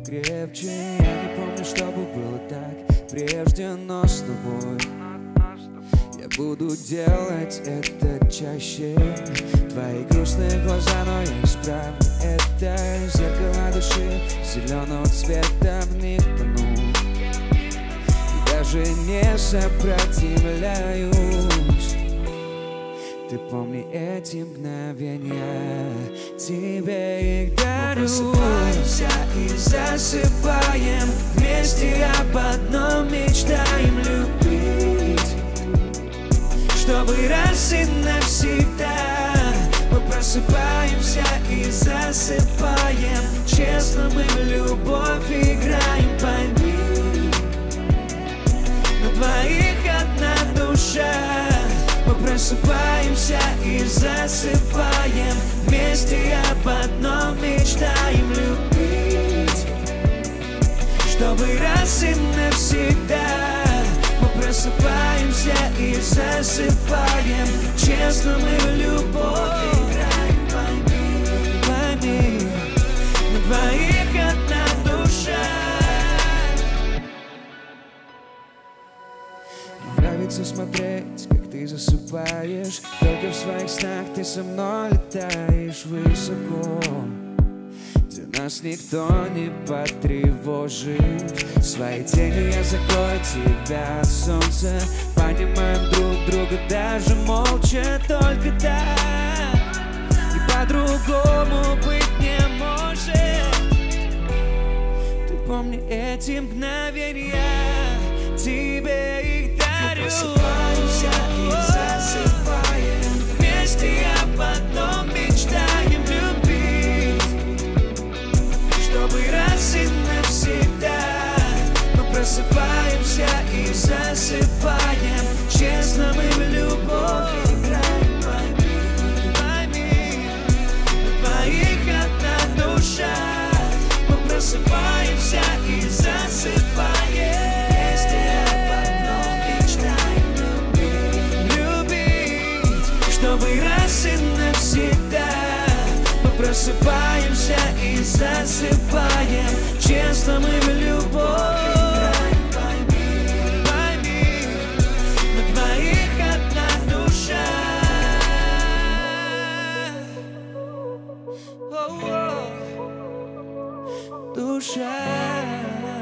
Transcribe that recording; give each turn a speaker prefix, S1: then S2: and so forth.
S1: крепче. Я не помню, чтобы было так прежде, но с тобой я буду делать это чаще. Твои грустные глаза, но я исправлю это. Зеркало души зеленого цвета, в них тону и даже не сопротивляюсь. Ты помни эти мгновения, тебе их дарю. Просыпаемся и засыпаем вместе, об одном мечтаем любить, чтобы раз и навсегда. Мы просыпаемся и засыпаем, честно мы в любовь играем, пойми, на двоих одна душа. Мы просыпаемся и засыпаем вместе, об одном мечтаем любить, чтобы раз и навсегда. Мы просыпаемся и засыпаем, честно мы в любовь играем, пойми, пойми, на двоих одна душа. Нравится смотреть, как ты засыпаешь, только в своих снах ты со мной летаешь высоко, где нас никто не потревожит. Своей тенью я закрою тебя от солнца, понимаем друг друга даже молча, только так и по-другому быть не может. Ты помни эти мгновения, тебе их дарю. Мы просыпаемся и засыпаем вместе, об одном мечтаем любить, чтобы раз и навсегда. Мы просыпаемся и засыпаем, честно мы в любовь играем, пойми, пойми, на двоих одна душа. Мы просыпаемся и засыпаем вместе, об одном мечтаем любить, чтобы раз и навсегда. Мы просыпаемся и засыпаем, честно мы в любовь играем, пойми, пойми, на двоих одна душа. Душа.